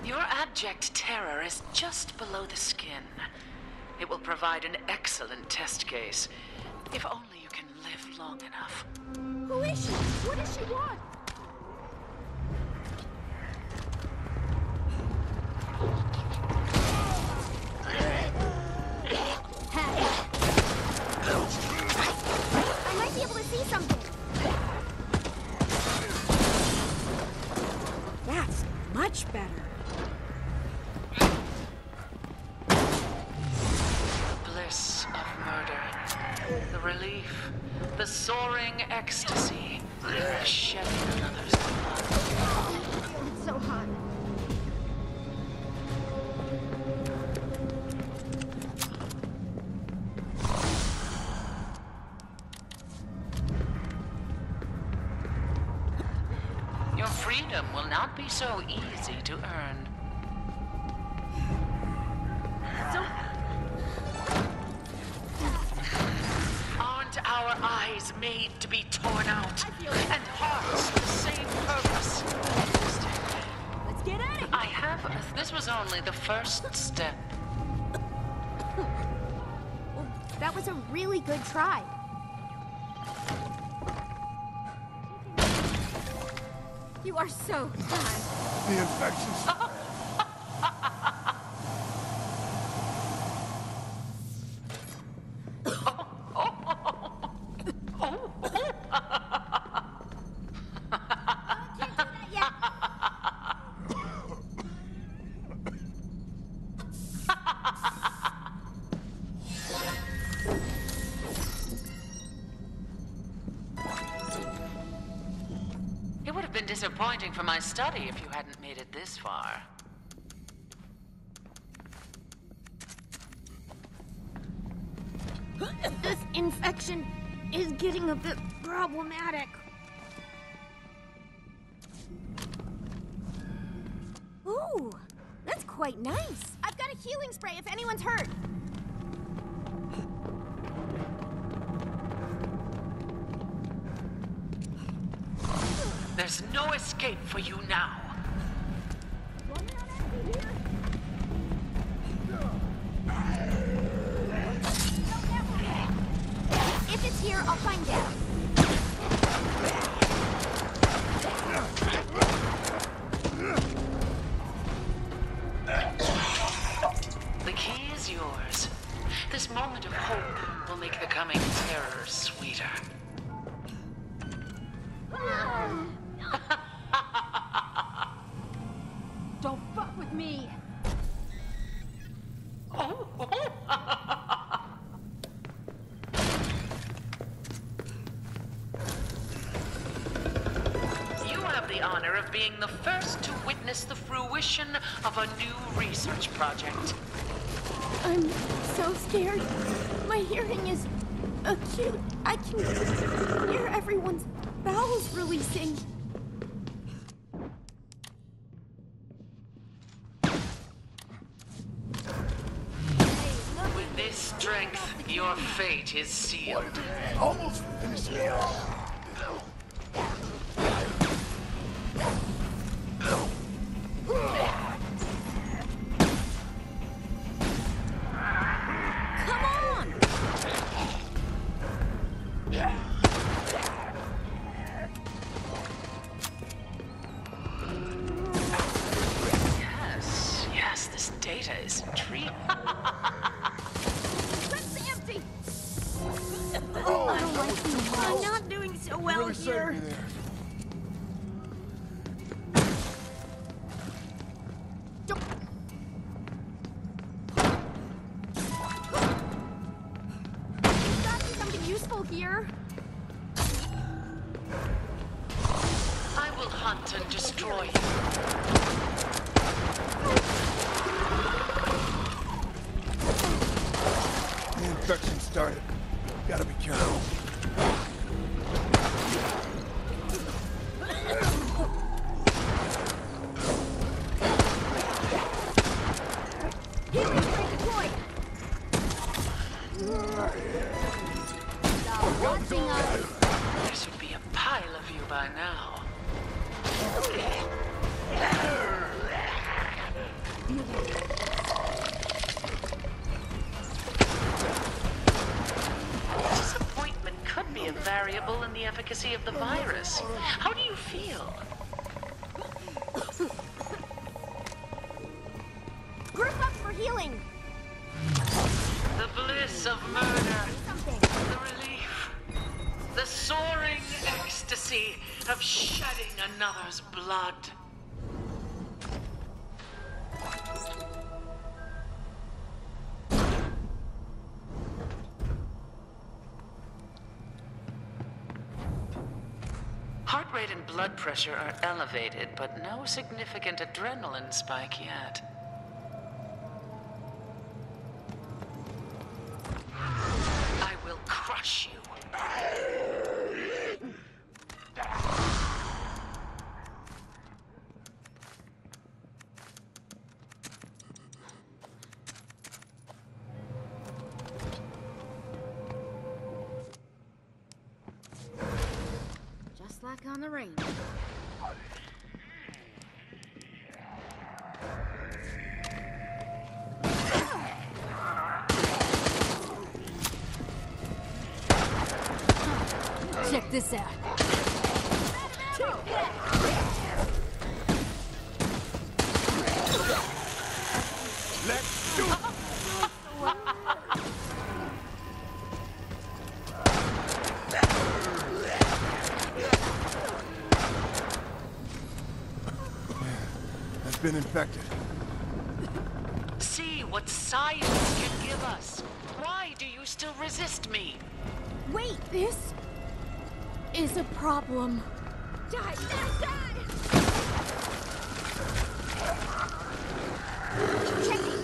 Your abject terror is just below the skin. It will provide an excellent test case. If only you can live long enough. Who is she? What does she want? I might be able to see something. That's much better. Bliss of murder. The relief. The soaring ecstasy. The shedding another's blood. It's so hot. Your freedom will not be so easy to earn. So Aren't our eyes made to be torn out? I feel it. And hearts with the same purpose? let's get at it. I have. This was only the first step. Well, that was a really good try. You are so kind. The infection's Can't do that yet. It would have been disappointing for my study if you hadn't made it this far. This infection is getting a bit problematic. Ooh, that's quite nice. I've got a healing spray if anyone's hurt. There's no escape for you now. If it's here, I'll find out. The key is yours. This moment of hope will make the coming terror sweeter. Don't fuck with me. You have the honor of being the first to witness the fruition of a new research project. I'm so scared. My hearing is acute. I can hear everyone's bowels releasing. With this strength, your fate is sealed. almost finished me off. Come on! Yes, this data is intriguing. That's empty! Oh, I don't like you. I'm not doing so you well really saved here. me there. Don't... There's gotta be something useful here. I will hunt and destroy you. The infection started. Gotta be careful. Healing spray deployed. Stop watching us. There should be a pile of you by now. Disappointment could be a variable in the efficacy of the virus. How do you feel? Group up for healing. The bliss of murder. Something. The relief. The soaring ecstasy of shedding another's blood. Heart rate and blood pressure are elevated, but no significant adrenaline spike yet. I will crush you. Just like on the range. Check this out. Let's do it! Has been infected. See what science can give us. Why do you still resist me? Wait, this is a problem. Die, die, die! Checking.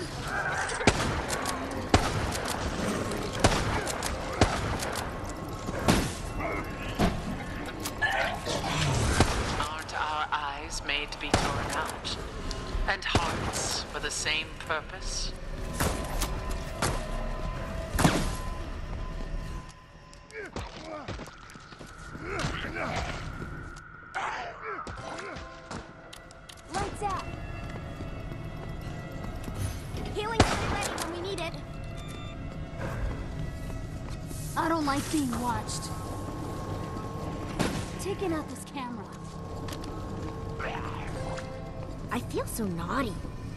Aren't our eyes made to be torn out? And hearts for the same purpose? Lights out. Healing is ready when we need it. I don't like being watched. Taking out this camera. I feel so naughty.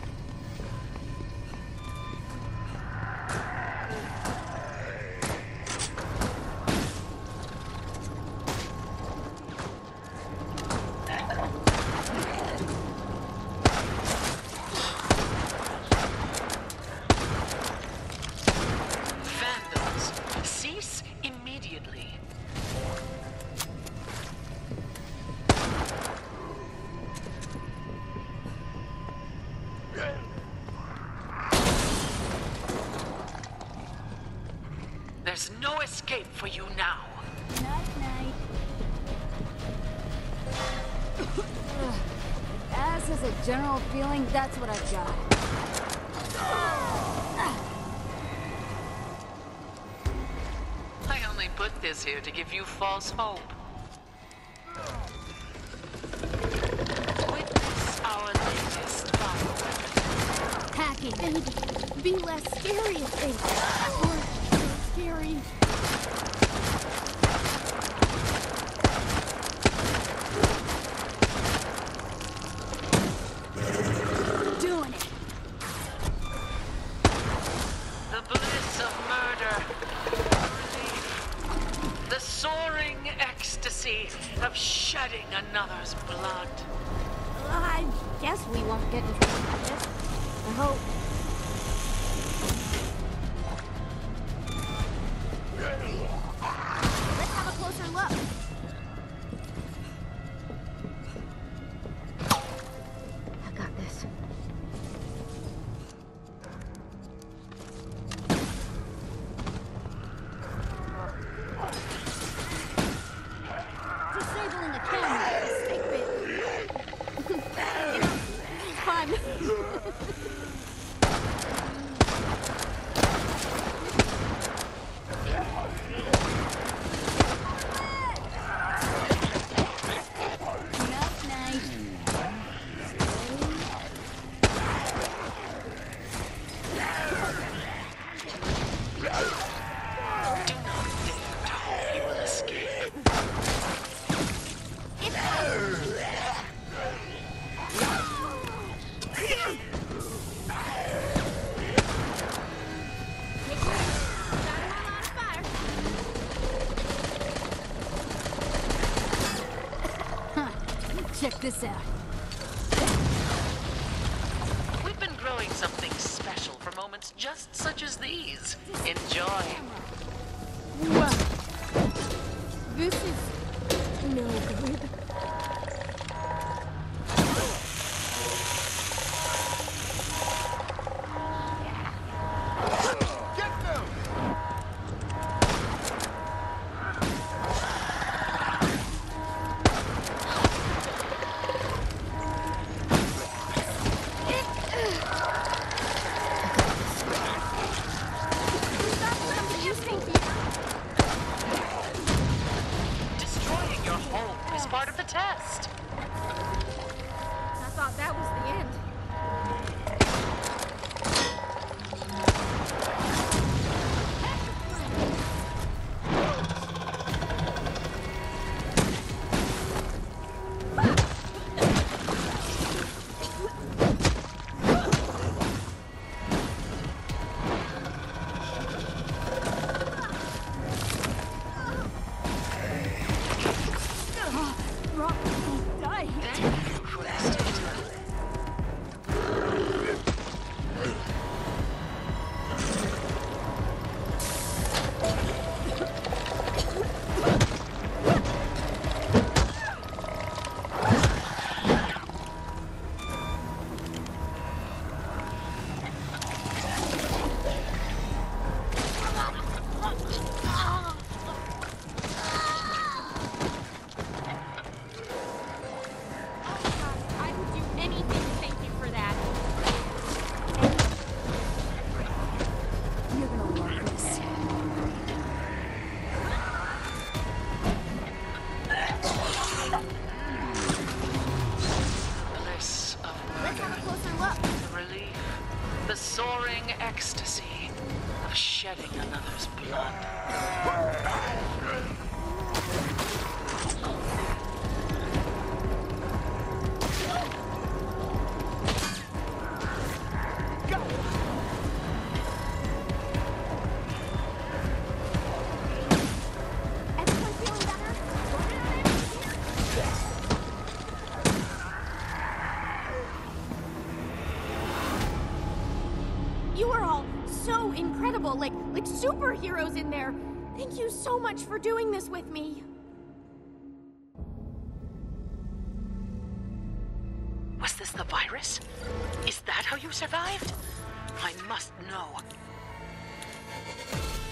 Vandals, cease immediately. There's no escape for you now. Night, night. As is a general feeling, that's what I've got. I only put this here to give you false hope. Witness our latest bioweapon. Hacking. And be less scary if they were scary. Doing it. The bliss of murder. Relief. The soaring ecstasy of shedding another's blood. I guess we won't get in trouble for this. I hope. Let's have a closer look. I got this. Disabling the camera is a snake bit. Fun. Check this out. We've been growing something special for moments just such as these. Enjoy. Wow. This is no good. Get them! Destroying your home is part of the test. I thought that was the end. Rock died. Thank you for this data. I would do anything to thank you for that. You're gonna love this. Bliss of Let's have a murder. closer look. The relief. The soaring ecstasy of shedding another's blood. Everyone feeling better? You are all so incredible, like superheroes in there. Thank you so much for doing this with me. Was this the virus? Is that how you survived? I must know.